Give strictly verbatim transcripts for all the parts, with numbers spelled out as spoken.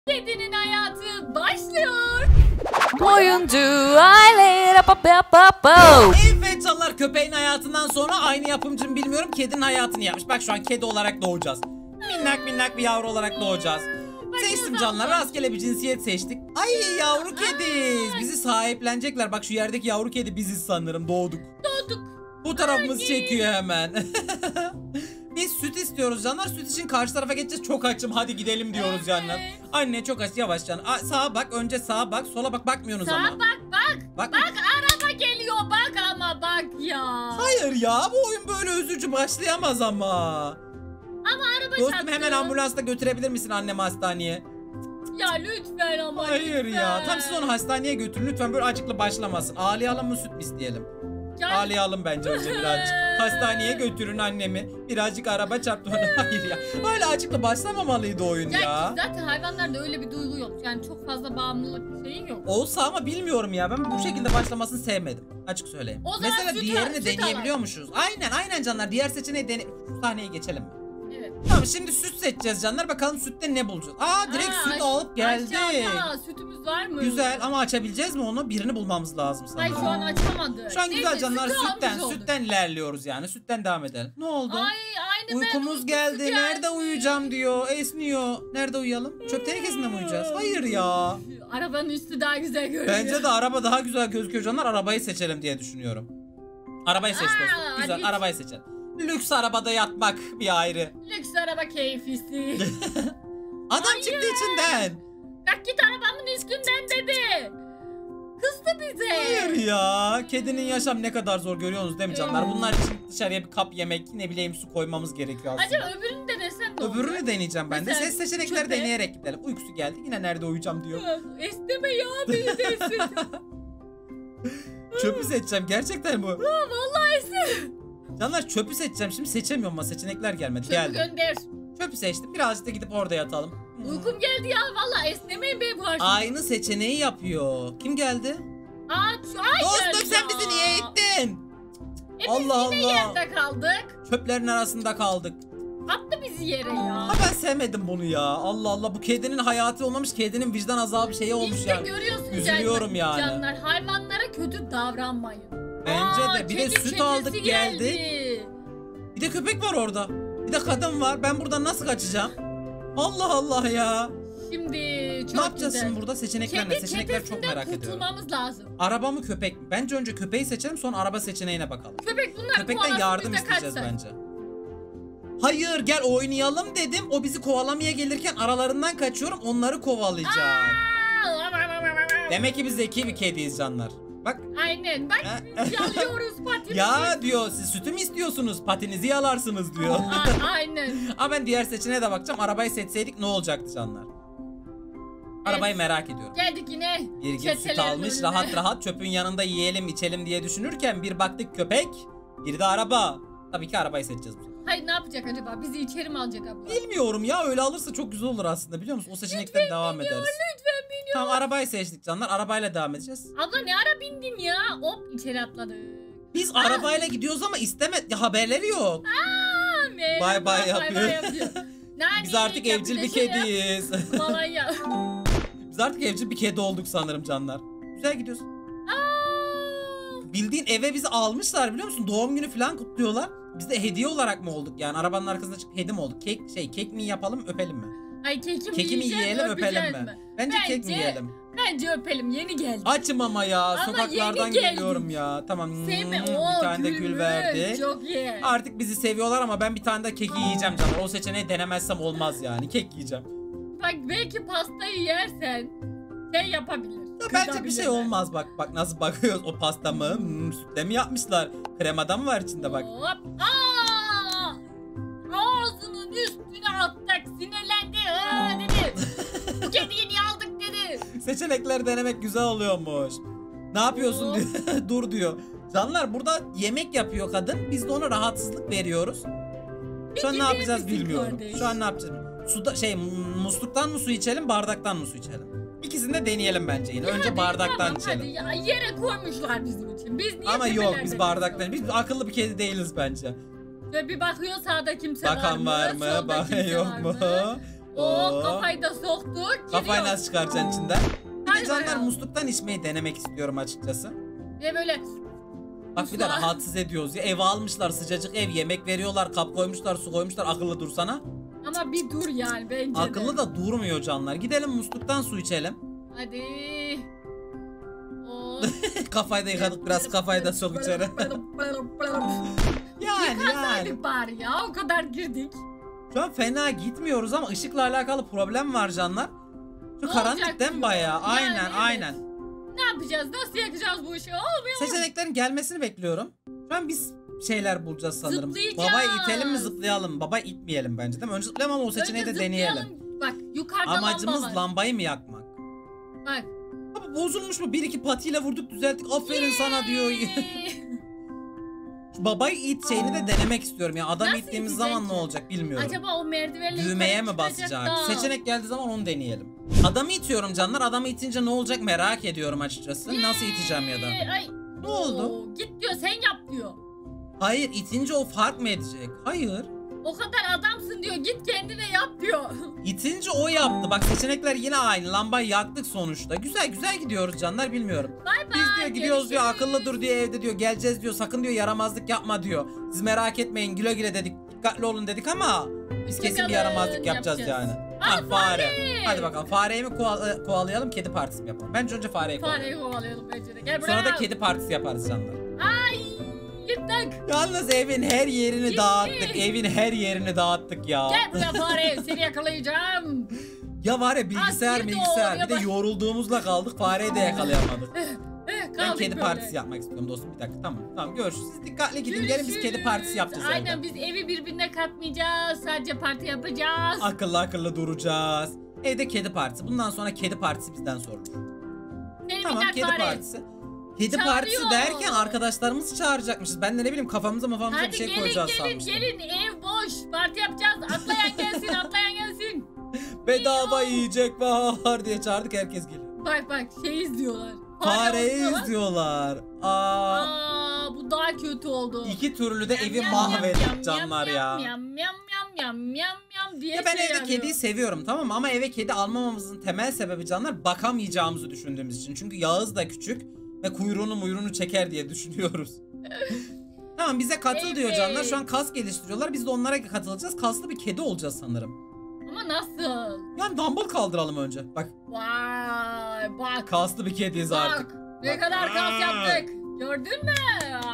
Kedinin hayatı başlıyor. Oyuncu aile. Evet canlar, köpeğin hayatından sonra aynı yapımcım bilmiyorum kedinin hayatını yapmış. Bak şu an kedi olarak doğacağız. Minnak minnak bir yavru olarak doğacağız. Seçtim canlar, rastgele bir cinsiyet seçtik. Ay yavru kediz. Bizi sahiplenecekler. Bak şu yerdeki yavru kedi biziz sanırım, doğduk. Doğduk. Bu tarafımız çekiyor hemen. Biz süt istiyoruz canlar. Süt için karşı tarafa geçeceğiz. Çok açım, hadi gidelim diyoruz Evet. canlar. Anne çok aç, yavaş can. Aa, sağa bak, önce sağa bak, sola bak, bakmıyorsunuz Sağa ama. bak bak. Bak. Bak araba geliyor bak ama bak ya. Hayır ya, bu oyun böyle üzücü başlayamaz ama. Ama araba Dostum çarptı. hemen ambulansla götürebilir misin annemi hastaneye? Ya lütfen ama Hayır lütfen. ya, tam siz onu hastaneye götürün lütfen, böyle acıklı başlamasın. Ağlayalım mı, süt mü isteyelim? Ya- Ağlayalım bence önce birazcık. Hastaneye götürün annemi. Birazcık araba çarptı ona. Hayır ya. Öyle acıklı başlamamalıydı oyun Ya, ya. zaten hayvanlarda öyle bir duygu yok. Yani çok fazla bağımlılık şeyi yok. Olsa ama bilmiyorum ya. Ben bu şekilde başlamasını sevmedim. Açık söyleyeyim. O zaman Mesela süt diğerini al, süt deneyebiliyormuşuz. Aynen aynen canlar. Diğer seçeneği dene... Şu sahneye geçelim mi? Evet. Tamam, şimdi süt seçeceğiz canlar. Bakalım sütte ne bulacağız. Aa, direkt Aa, süt aş- alıp geldi. Aşağıda sütümüz var mı? Güzel ama açabileceğiz mi onu? Birini bulmamız lazım Hayır sanırım. şu an açamadı. Şu an güzel Neyse, canlar, sütü sütten almış olduk. sütten ilerliyoruz yani. Sütten devam edelim. Ne oldu? Ay aynı Uykumuz ben geldi. uykusu Nerede uyuyacağım diyor. Esniyor. Nerede uyuyalım? Çöp tenekesinde mi uyuyacağız? Hayır ya. Arabanın üstü daha güzel görünüyor. Bence de araba daha güzel gözüküyor canlar. Arabayı seçelim diye düşünüyorum. Arabayı seç Aa, dostum. Güzel, lüks. arabayı seçelim. Lüks arabada yatmak bir ayrı. Lüks araba keyfisi. Adam Hayır. çıktı içinden. Bak git arabamın üstünden dedi. Kızdı bize. Hayır ya. Kedinin yaşam ne kadar zor, görüyorsunuz değil mi canlar? Bunlar için dışarıya bir kap yemek, ne bileyim su koymamız gerekiyor aslında. Acaba öbürünü denesem ne olur? Öbürünü deneyeceğim ben de. Mesela Ses seçenekleri köpek. deneyerek gidelim. Uykusu geldi. Yine nerede uyuyacağım diyor. Esneme ya beni desin. Çöpü seçeceğim. Gerçekten bu. Vallahi esneme. Canlar çöpü seçeceğim. Şimdi seçemiyorum ama seçenekler gelmedi. Çöpü Geldi. gönder. Çöpü seçtim. Birazcık da gidip orada yatalım. Uykum geldi ya vallahi esnemeyin beni bu arada. Aynı seçeneği yapıyor. Kim geldi? Aa, şu ay Dostum geldi sen ya. bizi niye ittin? E biz Allah yine Allah. yerde kaldık. Çöplerin arasında kaldık. Attı bizi yere ya. Ha, ben sevmedim bunu ya. Allah Allah, bu kedinin hayatı olmamış, kedinin vicdan azabı şeyi olmuş İşte yani. görüyorsunuz Üzülüyorum yani. Canlar hayvanlara kötü davranmayın. Bence Aa, de. Bir de kedi süt çetesi aldık geldik. Bir de köpek var orada. Bir de kadın var. Ben buradan nasıl kaçacağım? Allah Allah ya. Şimdi çok Ne yapacağız güzel. şimdi burada? Seçenekler ne? Kedi Seçenekler çok çetesinden merak ediyorum. kurtulmamız lazım. Araba mı köpek mi? Bence önce köpeği seçelim, sonra araba seçeneğine bakalım. Köpek bunlar Köpekten kovalasın, yardım biz de isteyeceğiz kaçsak. bence. Hayır, gel oynayalım dedim. O bizi kovalamaya gelirken aralarından kaçıyorum. Onları kovalayacağım. Aa! Demek ki biz zeki bir kediyiz canlar. Bak. Aynen bak biz yalıyoruz patimizi. Ya diyor, siz sütü mü istiyorsunuz? Patinizi yalarsınız diyor. Aa, aynen. Ama ben diğer seçeneğe de bakacağım. Arabayı seçseydik ne olacaktı canlar? Arabayı merak ediyorum. Geldik yine. Bir gün süt çetelerin almış önüne. rahat rahat çöpün yanında yiyelim içelim diye düşünürken bir baktık köpek, bir de araba. Tabii ki arabayı seçeceğiz bu sefer. Hayır ne yapacak acaba? Bizi içeri mi alacak abla? Bilmiyorum ya, öyle alırsa çok güzel olur aslında, biliyor musun? O seçenekten devam ederiz. Lütfen beni. Tamam, arabayı seçtik canlar, arabayla devam edeceğiz. Abla ne ara bindin ya? Hop içeri atladık. Biz arabayla gidiyoruz ama isteme ya, haberleri yok. Aa, merhaba, Bay bay yapıyor. yapıyor. Nani, Biz artık evcil bir kapitesi ya. kediyiz. Vallahi ya. Biz artık evcil bir kedi olduk sanırım canlar. Güzel gidiyoruz. Aa, Bildiğin eve bizi almışlar, biliyor musun? Doğum günü falan kutluyorlar. Biz de hediye olarak mı olduk yani? Arabanın arkasında çıkıp hediye mi olduk? Kek şey kek mi yapalım, öpelim mi? Ay keki mi Keki mi yiyeceğiz, yiyelim, öpelim öpeceğiz mi? Bence, kek mi Bence- yiyelim? Bence öpelim yeni geldi. Açım ama ya, Ama sokaklardan yeni geldik. geliyorum ya. Tamam. Sevme hmm, o bir tane de gül verdi. Çok iyi. Artık bizi seviyorlar ama ben bir tane de keki yiyeceğim canım. O seçeneği denemezsem olmaz yani. Kek yiyeceğim. Bak belki pastayı yersen şey yapabilir. Ya bence bir kızabilirler. şey olmaz, bak bak nasıl bakıyoruz, o pasta mı? Hmm, sütle mi yapmışlar? Kremadan mı var içinde bak. Hop. Aa! Ağzının üstüne attık sinirlendi. Aa, dedi. Bu kediyi niye aldık dedi. Seçenekler denemek güzel oluyormuş. Ne yapıyorsun Oo. diyor. Dur diyor. Canlar burada yemek yapıyor kadın. Biz de ona rahatsızlık veriyoruz. Şu an ne gider yapacağız misin bilmiyorum. kardeş? Şu an ne yapacağız? Suda şey musluktan mı su içelim, bardaktan mı su içelim? İkisini de deneyelim bence yine. Ya Önce hadi, bardaktan tamam, içelim. Hadi. Ya, yere koymuşlar bizim için. Biz niye Ama yok, tepelerde biz bardaktan. Biz akıllı bir kedi değiliz bence. Ve bir bakıyor sağda kimse Bakan var mı? solda Bak kimse yok var mu? mı? Oh, Oo. kafayı da soktuk. Kafayı Gidiyoruz. nasıl çıkaracaksın içinden? Bir Hadi de canlar bakalım. musluktan içmeyi denemek istiyorum açıkçası. Ve böyle Bak bir de Musluğa- rahatsız ediyoruz ya. Ev almışlar, sıcacık ev, yemek veriyorlar, kap koymuşlar, su koymuşlar, akıllı dursana. ama bir dur yani bence de. Akıllı da durmuyor canlar. Gidelim musluktan su içelim. Hadi. Oh. Kafayı da yıkadık biraz, kafayı da sok içeri. Yani yani. Yıkasaydık bari ya, o kadar girdik. Şu an fena gitmiyoruz ama ışıkla alakalı problem var canlar. Şu Ne karanlık olacak değil mi diyor. bayağı? Yani Aynen evet. aynen. Ne yapacağız? Nasıl yakacağız bu işi? Olmuyor. Seçeneklerin gelmesini bekliyorum. Şu an biz şeyler bulacağız sanırım. Zıplayacağız. Babayı itelim mi zıplayalım? Babayı itmeyelim bence değil mi? Önce zıplayalım ama o seçeneği de Önce deneyelim. zıplayalım. Bak yukarıda Amacımız lamba var. lambayı mı yakmak? Bak. Abi bozulmuş mu? Bir iki patiyle vurduk düzelttik. Aferin sana diyor. Yay! Şu babayı it şeyini de denemek istiyorum ya. Adam Nasıl ittiğimiz itecek zaman ne ki? olacak bilmiyorum. Acaba o merdivenle Düğmeye yukarı mi çıkacak basacak? da. Seçenek geldiği zaman onu deneyelim. Adamı itiyorum canlar. Adamı itince ne olacak merak ediyorum açıkçası. Nasıl iteceğim ya da. Yay! Ay. Ne oldu? Oo, git diyor, sen yap diyor. Hayır, itince o fark mı edecek? Hayır. O kadar adamsın diyor, git kendine yap diyor. İtince o yaptı. Bak seçenekler yine aynı. Lambayı yaktık sonuçta. Güzel güzel gidiyoruz canlar, bilmiyorum. Bay bay. Biz diyor gidiyoruz diyor, görüşürüz. akıllı dur diyor, evde diyor, geleceğiz diyor, sakın diyor yaramazlık yapma diyor. Siz merak etmeyin, güle güle dedik, dikkatli olun dedik ama biz kesin bir Bakalım, yaramazlık yapacağız, yapacağız. yani. Aa, Ha fare. fare. Hadi bakalım, fareyi mi koval- kovalayalım, kedi partisi mi yapalım? Bence önce fareyi kovalayalım. Fareyi kovalayalım bence de. Gel buraya. Sonra da kedi partisi yaparız canlar. Ay yırttık. Yalnız evin her yerini Gitti. dağıttık. Evin her yerini dağıttık ya. Gel buraya fare, seni yakalayacağım. Ya var ya bilgisayar Az girdi bilgisayar. oraya Bir de bak. yorulduğumuzla kaldık. Fareyi de yakalayamadık. Eh, Ben kaldık kedi böyle. partisi yapmak istiyorum dostum. Bir dakika tamam. Tamam görüşürüz. Siz dikkatli gidin. Gelin biz kedi partisi yapacağız evde. Aynen, biz evi birbirine katmayacağız. Sadece parti yapacağız. Akıllı akıllı duracağız. Evde kedi partisi. Bundan sonra kedi partisi bizden sorulur. Seni Tamam minnak kedi fare. partisi. Kedi Çağırıyor. partisi derken arkadaşlarımızı çağıracakmışız. Ben de ne bileyim kafamıza mafamıza bir Hadi şey gelin koyacağız gelin sanmıştım. gelin, ev boş. Parti yapacağız. Atlayan gelsin, atlayan gelsin. Bedava yiyecek var diye çağırdık, herkes geliyor. Bak bak, şey izliyorlar. Fareyi izliyorlar. izliyorlar. Aa, Aa, bu daha kötü oldu. iki türlü de evi Yam, yam, mahvettik yam, canlar yam, ya. Yam yam yam yam yam yam diye Ya ben şey evde yapıyor. kediyi seviyorum tamam mı? Ama eve kedi almamamızın temel sebebi canlar bakamayacağımızı düşündüğümüz için. Çünkü Yağız da küçük ve kuyruğunu muyruğunu çeker diye düşünüyoruz. Tamam bize katıl diyor Evet. canlar. Şu an kas geliştiriyorlar. Biz de onlara katılacağız. Kaslı bir kedi olacağız sanırım. Ama nasıl? Yani dumbbell kaldıralım önce. Bak Vay bak. kaslı bir kediyiz artık. Bak. Ne kadar kas Aa. yaptık. Gördün mü?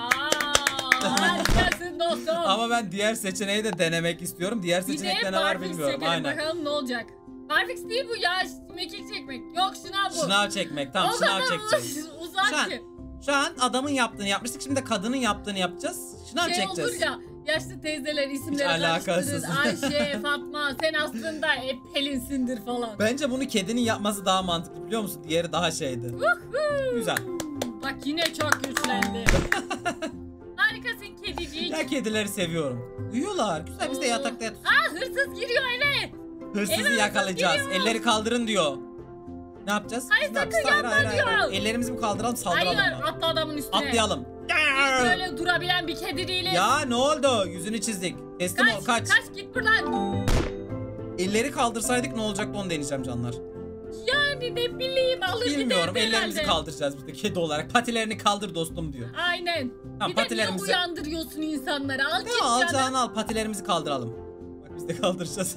Aa, harikasın dostum. Ama ben diğer seçeneği de denemek istiyorum. Diğer Bir de seçenekte ne var barfix bilmiyorum. çekelim, Aynen. bakalım ne olacak. Barfix değil bu ya. Mekik çekmek. Yok şınav bu. Şınav çekmek. Tamam O şınav kadar çekeceğiz. uz- uzak Şu an ki. Şu an adamın yaptığını yapmıştık. Şimdi de kadının yaptığını yapacağız. Şınav Şey çekeceğiz. olur ya, yaşlı teyzeler isimleri Hiç karıştırır. alakasız. Ayşe, Fatma, sen aslında hep Pelin'sindir falan. Bence bunu kedinin yapması daha mantıklı biliyor musun? Diğeri daha şeydi. Güzel. Bak yine çok güçlendi. Harikasın kedicik. Ya kedileri seviyorum. Uyuyorlar. Güzel biz de Oo. yatakta yatıyoruz. Aa, hırsız giriyor eve. Hırsızı evet, yakalayacağız. geliyor. Elleri kaldırın diyor. Ne yapacağız? Hayır, Biz ne sakın yapacağız? yapma diyor. Ellerimizi mi kaldıralım saldıralım Hayır, mı? atla adamın üstüne. Atlayalım. Biz böyle durabilen bir kedi değiliz. Ya ne oldu? Yüzünü çizdik. Teslim kaç, ol kaç. kaç git buradan. Elleri kaldırsaydık ne olacaktı onu deneyeceğim canlar. Yani ne bileyim, alır Bilmiyorum giderdi ellerimizi herhalde. kaldıracağız biz de kedi olarak. Patilerini kaldır dostum diyor. Aynen. Tamam, bir de niye patilerimizi- uyandırıyorsun insanları? Al git Ya canım. alacağını al patilerimizi kaldıralım. Bak biz de kaldıracağız.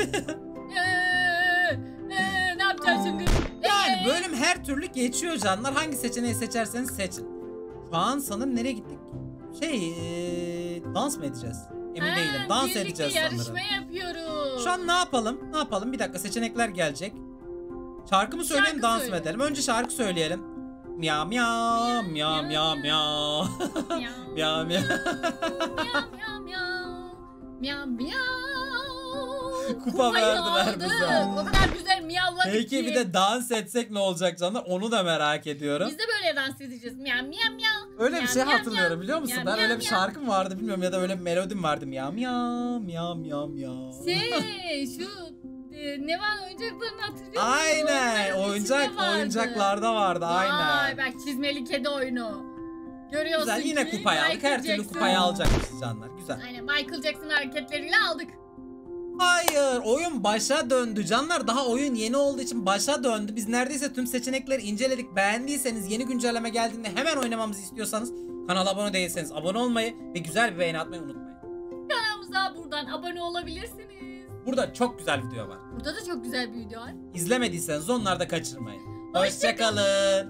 Ee, ee, ne yapacağız şimdi? Yani Ee, bölüm her türlü geçiyor canlar. Hangi seçeneği seçerseniz seçin. Şu an sanırım nereye gittik? Şey ee, dans mı edeceğiz? Emin ha, değilim. Dans birlikte edeceğiz yarışma sanırım. yapıyoruz. Şu an ne yapalım? Ne yapalım? Bir dakika seçenekler gelecek. Şarkı mı söyleyelim Şarkı dans söyle. mı edelim? Önce şarkı söyleyelim. Miyav miyav miyav miyav miyav Miyav. miyav miyav. Miyav miyav miyav. Miyav miyav. Kupa Kupayı verdiler aldık. bize. O kadar güzel miyavladık Peki ki. bir de dans etsek ne olacak canlar? Onu da merak ediyorum. Biz de böyle dans edeceğiz. Miyav miyav miyav. Öyle bir Miyav, şey miyav, hatırlıyorum miyav. biliyor musun? Miyav, Ben miyav, öyle bir miyav. şarkım vardı bilmiyorum ya da öyle bir melodim vardı. Miyav miyav miyav miyav miyav. Şey şu e, ne var, oyuncaklarını hatırlıyor musun? Aynen Onların oyuncak içinde vardı. oyuncaklarda vardı Vay aynen. bak, çizmeli kedi oyunu. Görüyorsun Güzel yine ki kupayı aldık. Her Michael türlü Jackson- kupayı alacakmışız canlar. Güzel. Aynen, Michael Jackson hareketleriyle aldık. Hayır, oyun başa döndü canlar. Daha oyun yeni olduğu için başa döndü. Biz neredeyse tüm seçenekleri inceledik. Beğendiyseniz, yeni güncelleme geldiğinde hemen oynamamızı istiyorsanız, kanala abone değilseniz abone olmayı ve güzel bir beğeni atmayı unutmayın. Kanalımıza buradan abone olabilirsiniz. Burada çok güzel video var. Burada da çok güzel bir video var. İzlemediyseniz onları da kaçırmayın. Hoşça Hoşçakalın.